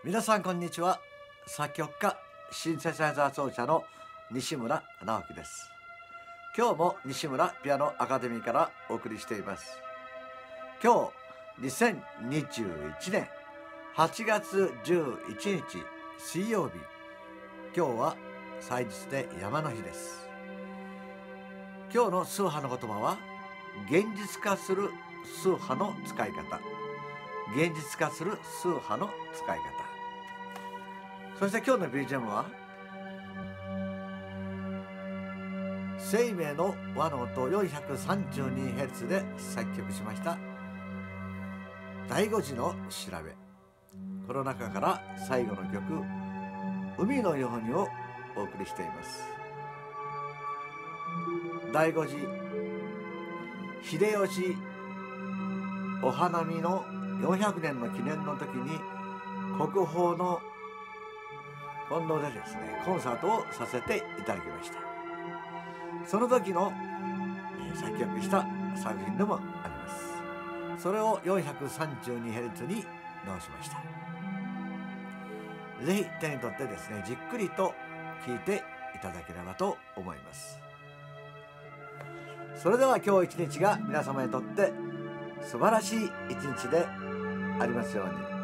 皆さんこんにちは。作曲家シンセサイザー奏者の西村直樹です。今日も西村ピアノアカデミーからお送りしています。今日2021年8月11日水曜日、今日は祭日で山の日です。今日の数波の言葉は現実化する数波の使い方、現実化する数波の使い方。そして今日の BGM は生命の和の音 432Hz で作曲しました第5次の調べ。この中から最後の曲海のようにをお送りしています。第5次秀吉お花見の400年の記念の時に国宝の近藤でですねコンサートをさせていただきました。その時の作曲した作品でもあります。それを 432Hz に直しました。ぜひ手に取ってですねじっくりと聴いていただければと思います。それでは今日一日が皆様にとって素晴らしい一日でありますように。